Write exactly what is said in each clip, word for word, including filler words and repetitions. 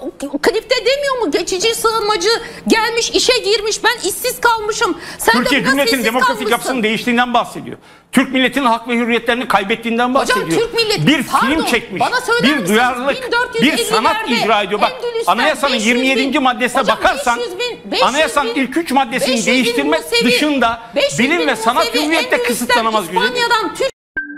klipte demiyor mu? Geçici sığınmacı gelmiş, işe girmiş, ben işsiz kalmışım. Sen Türkiye de Cumhuriyeti'nin demografik yapısının değiştiğinden bahsediyor. Türk milletinin hak ve hürriyetlerini kaybettiğinden bahsediyor. Hocam Türk milleti, bir pardon, film çekmiş, bir duyarlılık, bir sanat icra ediyor. Bak, anayasanın yirmi yedinci maddesine hocam, bakarsan bin, anayasanın bin, ilk üç maddesini değiştirme Musevi, dışında bilim ve sanat hürriyette kısıtlanamaz. İspanya'dan Türk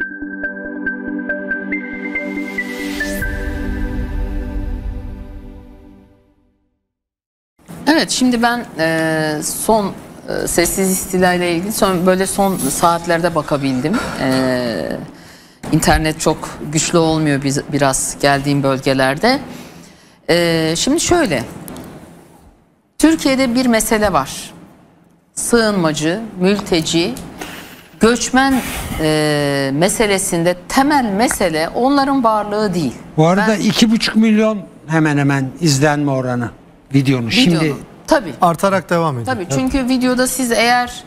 Evet, şimdi ben e, son e, sessiz istila ile ilgili son, böyle son saatlerde bakabildim. E, internet çok güçlü olmuyor biz, biraz geldiğim bölgelerde. E, şimdi şöyle, Türkiye'de bir mesele var. Sığınmacı, mülteci, göçmen e, meselesinde temel mesele onların varlığı değil. Bu arada ben, iki buçuk milyon hemen hemen izlenme oranı. Videonun. Videonun. Şimdi tabii. Artarak devam ediyor. Tabii, çünkü evet. Videoda siz eğer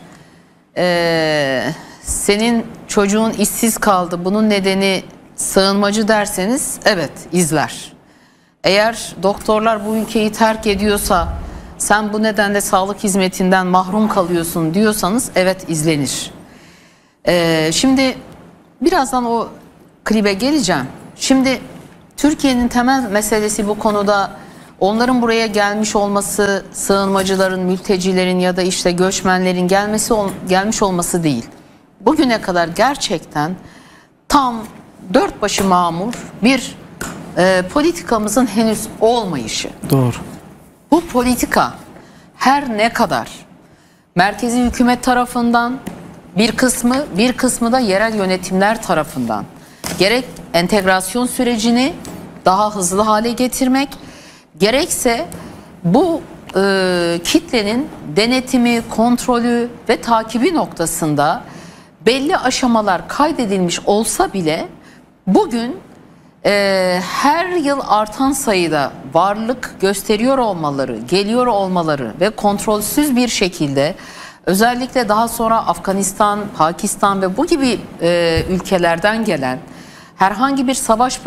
e, senin çocuğun işsiz kaldı, bunun nedeni sığınmacı derseniz evet izler. Eğer doktorlar bu ülkeyi terk ediyorsa sen bu nedenle sağlık hizmetinden mahrum kalıyorsun diyorsanız evet izlenir. E, şimdi birazdan o klibe geleceğim. Şimdi Türkiye'nin temel meselesi bu konuda onların buraya gelmiş olması, sığınmacıların, mültecilerin ya da işte göçmenlerin gelmesi gelmiş olması değil. Bugüne kadar gerçekten tam dört başı mamur bir e, politikamızın henüz olmayışı. Doğru. Bu politika her ne kadar merkezi hükümet tarafından bir kısmı, bir kısmı da yerel yönetimler tarafından gerek entegrasyon sürecini daha hızlı hale getirmek, gerekse bu e, kitlenin denetimi, kontrolü ve takibi noktasında belli aşamalar kaydedilmiş olsa bile bugün e, her yıl artan sayıda varlık gösteriyor olmaları, geliyor olmaları ve kontrolsüz bir şekilde özellikle daha sonra Afganistan, Pakistan ve bu gibi e, ülkelerden gelen herhangi bir savaş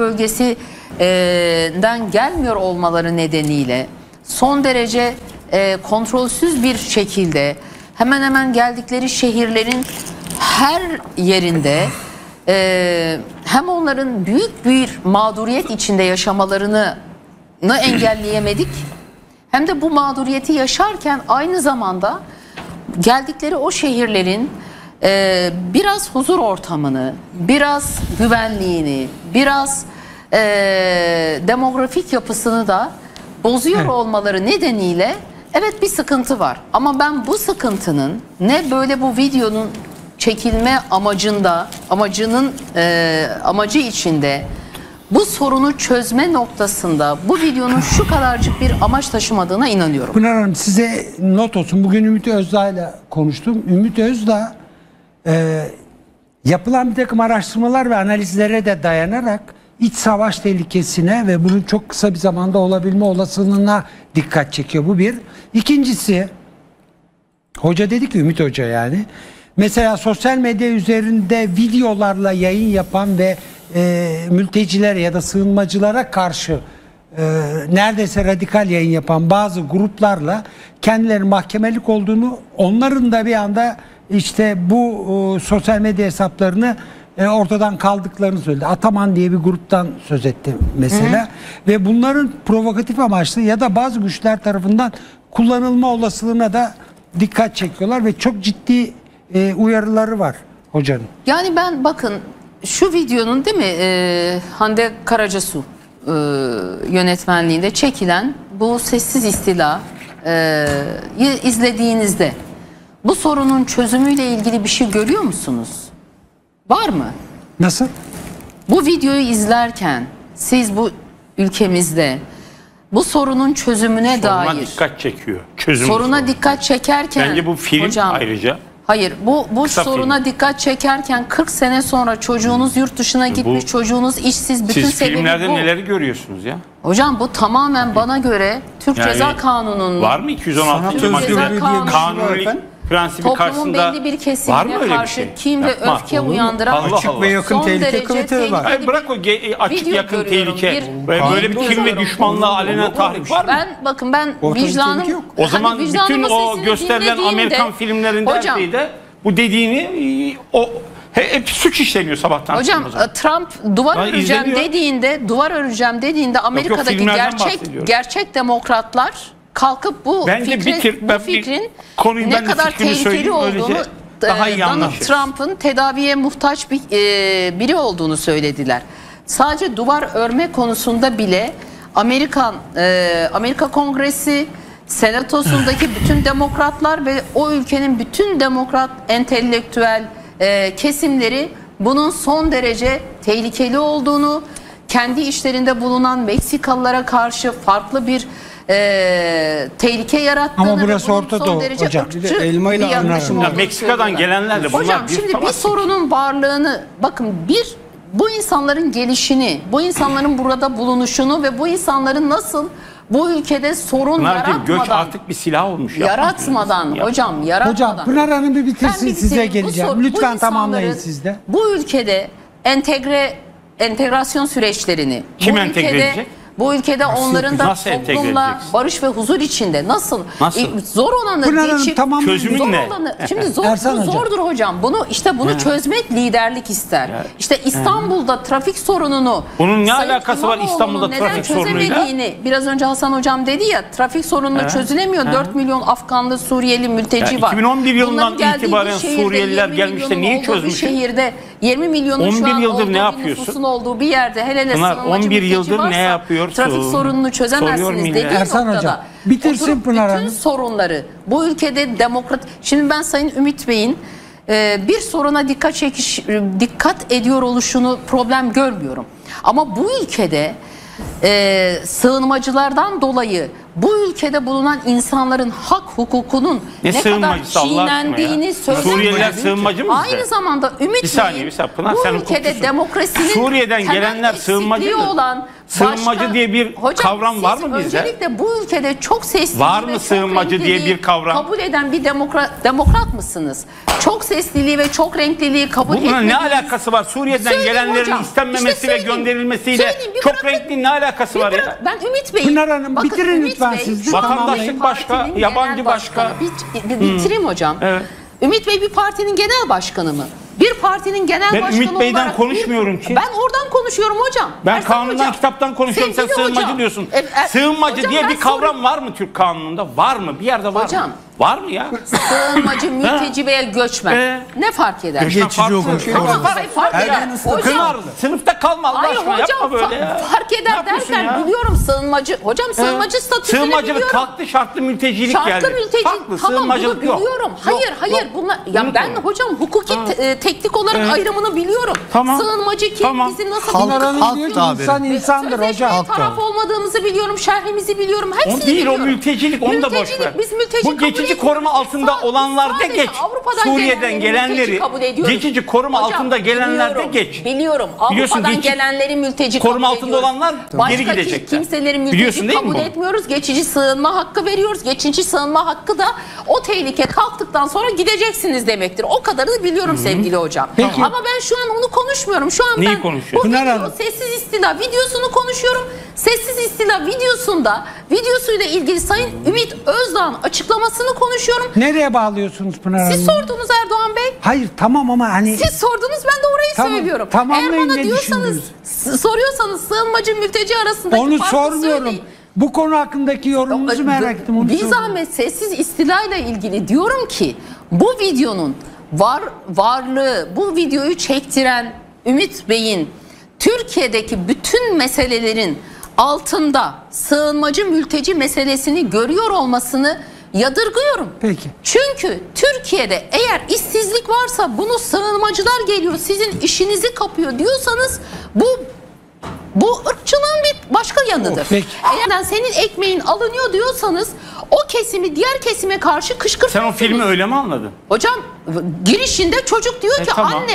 bölgesinden gelmiyor olmaları nedeniyle son derece e, kontrolsüz bir şekilde hemen hemen geldikleri şehirlerin her yerinde e, hem onların büyük bir mağduriyet içinde yaşamalarını engelleyemedik, hem de bu mağduriyeti yaşarken aynı zamanda geldikleri o şehirlerin Ee, biraz huzur ortamını, biraz güvenliğini, biraz e, demografik yapısını da bozuyor evet. olmaları nedeniyle evet bir sıkıntı var. Ama ben bu sıkıntının ne böyle bu videonun çekilme amacında, amacının e, amacı içinde bu sorunu çözme noktasında bu videonun şu kadarcık bir amaç taşımadığına inanıyorum. Pınar Hanım, size not olsun. Bugün Ümit Özdağ'la konuştum. Ümit Özdağ Ee, yapılan bir takım araştırmalar ve analizlere de dayanarak iç savaş tehlikesine ve bunun çok kısa bir zamanda olabilme olasılığına dikkat çekiyor. Bu bir. İkincisi, hoca dedi ki, Ümit Hoca yani, mesela sosyal medya üzerinde videolarla yayın yapan ve e, mültecilere ya da sığınmacılara karşı e, neredeyse radikal yayın yapan bazı gruplarla kendilerinin mahkemelik olduğunu, onların da bir anda İşte bu o, sosyal medya hesaplarını e, ortadan kaldıklarını söyledi. Ataman diye bir gruptan söz etti mesela. Hı hı. Ve bunların provokatif amaçlı ya da bazı güçler tarafından kullanılma olasılığına da dikkat çekiyorlar ve çok ciddi e, uyarıları var hocanın. Yani ben bakın şu videonun değil mi e, Hande Karacasu e, yönetmenliğinde çekilen bu sessiz istila e, izlediğinizde bu sorunun çözümüyle ilgili bir şey görüyor musunuz? Var mı? Nasıl? Bu videoyu izlerken siz bu ülkemizde bu sorunun çözümüne soruna dair dikkat çekiyor. Çözüm soruna sorun. dikkat çekerken bence bu film hocam, ayrıca. Hayır, bu bu Kısa soruna film. dikkat çekerken kırk sene sonra çocuğunuz yurt dışına gitmiş, bu, çocuğunuz işsiz, bütün siz sebebi filmlerde bu. neleri görüyorsunuz ya? Hocam bu tamamen bana göre Türk yani, Ceza Kanunu'nun var mı iki yüz on altı Türk Ceza Kanunu prensibi toplumun karşısında belli bir var mı kesimine öyle bir karşı şey? kin ve Yapma. öfke Olur mu? uyandıran Allah Açık Allah. ve yakın son tehlike derece kriteri var. tehlikeli Hayır, bırak o ge- açık video yakın görüyorum. tehlike. Bir- Böyle, böyle bir Kanun kin ve görüyorum. düşmanlığa alenen tahrik var mı? Ben bakın ben Ortada vicdanım tehlike yok. O zaman hani bütün vicdanımın o sesini gösterilen dinlediğimde- Amerikan filmlerinde her hocam, şeyde bu dediğini o hep suç işleniyor sabahtan. Hocam akşama. Trump duvar Lan öreceğim izleniyor. dediğinde duvar öreceğim dediğinde Amerika'daki filmlerden gerçek bahsediyorum. gerçek demokratlar kalkıp bu Bence fikrin, bitir, bu ben bir fikrin konuyu ne ben de kadar fikrimi tehlikeli söyleyeyim, olduğunu öylece daha iyi e, Donald anlaşırız. Trump'ın tedaviye muhtaç bir e, biri olduğunu söylediler. Sadece duvar örme konusunda bile Amerikan e, Amerika Kongresi, Senatosu'ndaki bütün demokratlar ve o ülkenin bütün demokrat entelektüel e, kesimleri bunun son derece tehlikeli olduğunu, kendi işlerinde bulunan Meksikalılara karşı farklı bir e, tehlike yarattığını Ama ve burası bunun Orta son Doğu derece hocam. ırkçı Bir de elma ile bir yaklaşım arasında- olduğunu Ya Meksika'dan söylüyorlar. gelenlerle bunlar Hocam bir şimdi bir fanatik. sorunun varlığını bakın bir bu insanların gelişini, bu insanların burada bulunuşunu ve bu insanların nasıl bu ülkede sorun Pınar'cığım, göç yaratmadan artık bir silah olmuş. Yapma yaratmadan diyorsun. hocam yaratmadan. Hocam Pınar Hanım bir bitirsin, Ben bir size bitireyim. Bu geleceğim. sor- bu Lütfen insanların tamamlayın siz de. Bu ülkede entegre entegrasyon süreçlerini Kim bu entegre ülkede, edecek? Bu ülkede onların da Nasıl entegre toplumla edeceksin? barış ve huzur içinde nasıl, Nasıl? E, zor olanı Pınar Hanım, geçip tamam. Çözümün zor ne? olanı şimdi zor Ersan bu Hocam. zordur hocam. Bunu işte bunu çözmek liderlik ister. İşte İstanbul'da trafik sorununu Bunun ne Sayın alakası var İmamoğlu'nun İstanbul'da neden trafik sorunuyla? çözemediğini biraz önce Hasan hocam dedi ya, trafik sorununu çözülemiyor. dört milyon Afganlı, Suriyeli mülteci Ya var. iki bin on bir yılından Bunların geldiği bir itibaren şehirde, Suriyeliler yirmi gelmiş de milyonun neyi olduğu bir çözmüş? şehirde yirmi milyonun on şu bir an yıldır olduğu ne bir yapıyorsun? nüfusun olduğu bir yerde hele hele Pınar, sığınmacı on bir mülteci yıldır varsa ne yapıyorsun? trafik sorununu çözemezsiniz Soruyor dediği millet. Ersan noktada Hocam, bitirsin oturup Pınar bütün Hanım. sorunları bu ülkede demokrat. Şimdi ben Sayın Ümit Bey'in e, bir soruna dikkat çekiş dikkat ediyor oluşunu problem görmüyorum. Ama bu ülkede e, sığınmacılardan dolayı bu ülkede bulunan insanların hak hukukunun Ne ne, kadar sığınmacısı Allah aşkına ya? çiğnendiğini söylemek. Suriyeliler sığınmacı mı bizde? Aynı zamanda Ümit Bir saniye, Bey'in bir saniye. Pınar, bu sen ülkede hukukçusun. demokrasinin Suriye'den temel gelenler sığınmacı eksikliği mı? olan Sığınmacı diye bir kavram var mı bizde? Öncelikle bu ülkede çok sesli Var ve mı çok sığınmacı diye renkliliği bir kavram? kabul eden bir demokrat, demokrat mısınız? Çok sesliliği ve çok renkliliği kabul Bununla ne etmediğiniz- alakası var? Suriye'den Söyleyeyim gelenlerin hocam. istenmemesi İşte ve söyleyeyim. gönderilmesiyle Söyleyeyim, bir çok bırakın. renkli ne alakası Bir var ya? bırak- Ben Ümit Bey'in... Pınar Hanım, Bakın bitirin Ümit lütfen Bey, siz de. şu anda Vatandaşlık bir başka, partinin yabancı genel başka. başkanı. Bir, bir bitireyim hocam. Evet. Ümit Bey bir partinin genel başkanı mı? Bir partinin genel Ben başkanı Ümit Bey'den olarak- konuşmuyorum ki. Ben oradan konuşuyorum hocam. Ben Ersan kanundan, hocam. kitaptan konuşuyorum. Sen Sevgili sığınmacı hocam. diyorsun. E, e, Sığınmacı hocam diye ben bir kavram soruyorum. var mı Türk kanununda? Var mı? Bir yerde var Hocam. mı? Var mı ya? Sığınmacı, mülteci veya göçmen. Ee? Ne fark eder? Göçmen Geçici farklı. okumuş. Tamam, fark, fark eder. Hocam, Pınar, sınıfta kalma Allah hayır aşkına, hocam yapma böyle fa- ya. fark Ne eder yapıyorsun derken ya? biliyorum sığınmacı. Hocam sığınmacı statüsünü Sığınmacılık biliyorum. kalktı, şartlı mültecilik Şartlı geldi. mülteci Farklı, tamam bunu sığınmacılık yok. biliyorum. Yok, Hayır yok, hayır yok. bunlar ya Unut ben onu. hocam hukuki Ha. te- e, teknik olarak Evet. ayrımını biliyorum. Tamam. Sığınmacı kim Tamam. bizim nasıl Halk- Pınar Hanım halk diyor ki tabiri. insan insandır Sözleşmeye hocam. taraf olmadığımızı biliyorum, şerhimizi biliyorum, hepsini O değil, biliyorum. o mültecilik, onu da boş Mültecilik, ver. Biz mülteci Bu kabul geçici etmiyoruz. koruma altında Sa- olanlarda sadece geç. Avrupa'dan Suriye'den gelenleri mülteci gelenleri, kabul ediyoruz. geçici koruma Hocam, altında gelenlerde biliyorum, geç. Biliyorum. Biliyorsun, Avrupa'dan geçici gelenleri mülteci koruma kabul altında ediyoruz. olanlar Başka geri gidecekler. kimseleri mülteci Biliyorsun değil mi kabul bunu? etmiyoruz. Geçici sığınma hakkı veriyoruz. Geçici sığınma hakkı da o tehlike kalktıktan sonra gideceksiniz demektir. O kadarını biliyorum sevgili hocam. Peki. Ama ben şu an onu konuşmuyorum. Şu an Neyi ben konuşuyorsun? bu Pınar video, Hanım. sessiz istila videosunu konuşuyorum. Sessiz istila videosunda videosuyla ilgili Sayın Ümit Özdağ'ın açıklamasını konuşuyorum. Nereye bağlıyorsunuz Pınar Hanım? Siz sordunuz Erdoğan Bey. Hayır tamam ama hani Siz sordunuz, ben de orayı Tamam, söylüyorum. tamamlayın, Eğer bana ne diyorsanız, s- soruyorsanız sığınmacı mülteci arasındaki onu farkı sormuyorum. söyleyin. Bu konu hakkındaki yorumunuzu merak ettim. Onu Bir soruyorum. zahmet sessiz istilayla ilgili diyorum ki bu videonun var varlığı, bu videoyu çektiren Ümit Bey'in Türkiye'deki bütün meselelerin altında sığınmacı mülteci meselesini görüyor olmasını yadırgıyorum. Peki. Çünkü Türkiye'de eğer işsizlik varsa bunu sığınmacılar geliyor, sizin işinizi kapıyor diyorsanız bu bu ırkçılığın bir başka yanıdır. Oh, peki. Eğer senin ekmeğin alınıyor diyorsanız o kesimi diğer kesime karşı Sen o kışkırtıyorsunuz. filmi öyle mi anladın? Hocam girişinde çocuk diyor E, ki tamam. anne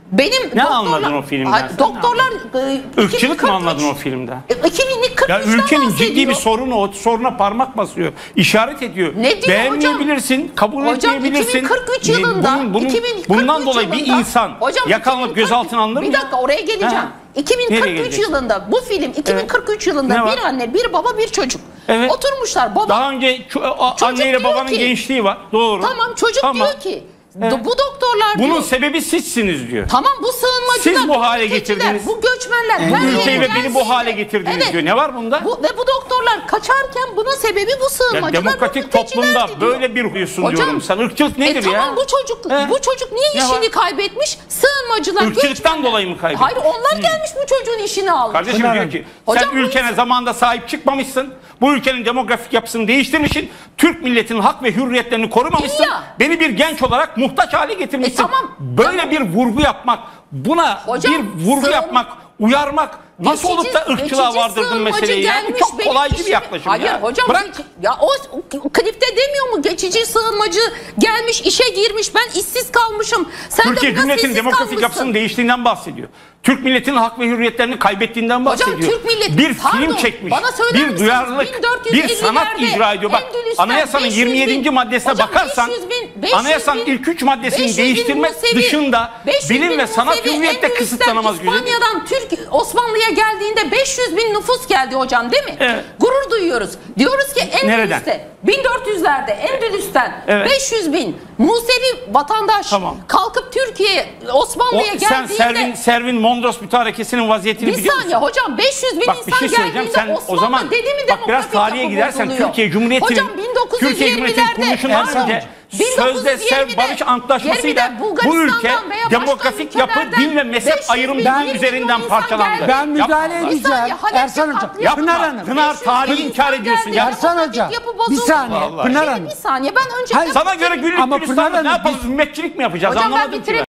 Benim Ne doktorlar- anladın o filmden Hayır, sen? doktorlar e, Irkçılık mı iki bin kırk üç anladın o filmden? iki bin kırk Ya üçten ülkenin bahsediyor. ciddi bir sorunu, o soruna parmak basıyor. İşaret ediyor. Ne diyor Beğenmeyebilirsin, kabul Hocam etmeyebilirsin. iki bin kırk üç Ne- yılında bunun- bunun- iki bin kırk üç bundan dolayı bir yılında- insan Hocam yakalanıp iki bin kırk gözaltına alınır mı? Bir dakika oraya geleceğim. Ha. iki bin Nereye kırk üç geleceksin? yılında bu film iki bin kırk üç yılında Ne var? bir anne, bir baba, bir çocuk. Evet. Oturmuşlar. Baba Daha önce ço- a- Çocuk anneyle diyor babanın ki- gençliği var. Doğru. tamam çocuk Tamam. diyor ki do- bu doktorlar Bunun diyor. sebebi sizsiniz diyor. Tamam bu sığınmacılar, Siz bu hale mülteciler, getirdiniz. bu göçmenler. her ülkeyi yere ve beni bu gelsin hale de- getirdiniz diyor. Ne var bunda? Bu, ve bu doktorlar kaçarken bunun sebebi bu Ya sığınmacılar. demokratik bu mülteciler toplumda diyor. böyle bir huyusun diyorum sana. Irkçılık nedir e, ya? Tamam bu çocuk He? bu çocuk niye Ne işini var? kaybetmiş? Sığınmacılar. Irkçılıktan göçmenler. dolayı mı kaybetti? Hayır onlar gelmiş bu çocuğun işini almış. Kardeşim Pınar diyor Hanım. ki Hocam sen bu ülkene insan- zamanında sahip çıkmamışsın. Bu ülkenin demografik yapısını değiştirmişsin. Türk milletinin hak ve hürriyetlerini korumamışsın. İyi ya. Beni bir genç olarak muhtaç hale getirmişsin. E tamam. Böyle Tamam. bir vurgu yapmak, buna Hocam, bir vurgu sığın- yapmak, uyarmak nasıl Geçici- olup da ırkçılığa geçici vardırdın sığınmacı meseleyi ya? Bu gelmiş çok benim kolaycı bir işimi- yaklaşım Hayır ya. hocam Bırak. geç- ya o, o klipte demiyor mu geçici sığınmacı gelmiş işe girmiş ben işsiz kalmışım. Sen Türkiye de buna Cumhuriyeti'nin sessiz demografik kalmışsın. yapısının değiştiğinden bahsediyor. Türk milletinin hak ve hürriyetlerini kaybettiğinden bahsediyor. Türk milleti- bir pardon, film çekmiş. bana söyler Bir misiniz? duyarlılık, bin dört yüz bir ellilerde sanat icra ediyor. Bak Endülüs'ten anayasanın beş yüz yirmi yedinci bin maddesine hocam bakarsan beş yüz bin, beş yüz anayasanın bin, ilk üç maddesini beş yüz bin değiştirme Musevi, dışında beş yüz bilim bin ve sanat Musevi hürriyette Endülüs'ten kısıtlanamaz güzel. İspanya'dan Türk Osmanlı'ya geldiğinde beş yüz bin nüfus geldi hocam değil mi? Evet. Gurur duyuyoruz. Diyoruz ki Nereden? Endülüs'te bin dört yüzlerde Endülüs'ten Evet. beş yüz bin Musevi vatandaş Tamam. kalkıp Türkiye O, Osmanlı'ya sen geldiğinde Servin, Servin Mondros mütarekesinin vaziyetini bir biliyor saniye musun? hocam beş yüz bin Bak bir insan şey söyleyeceğim. geldiğinde Sen Osmanlı o zaman dedi mi bak biraz demografik tarihe yapı gidersen bozuluyor? Türkiye Cumhuriyeti'nin Hocam bin dokuz yüz Türkiye Cumhuriyeti'nin yirmilerde kuruluşundan Pardon. önce bin dokuz yüz sözde yirmide Sev Barış Antlaşması'yla yirmide bu Bulgaristan'dan ülke veya başka demografik yapı, ülkelerden din ve mezhep beş yüz bin, ayrımcılığı bir üzerinden milyon insan parçalandı. geldi. Ben müdahale Yapma. edeceğim. Bir saniye, Halep'te Ersan Hocam. katliam- Yapma. Pınar Hanım. Pınar beş yüz tarihi bin inkar insan ediyorsun geldi. ya. Ersan Demografik Hocam, yapı bir bozuldu. saniye. Vallahi. Pınar Şimdi Hanım. bir saniye ben önce Hayır. Sana göre güllük Ama Pınar gülistanlık ne Hanım, yapalım? Ümmetçilik mi yapacağız? Hocam ben Anlamadım ki bitireyim. ben.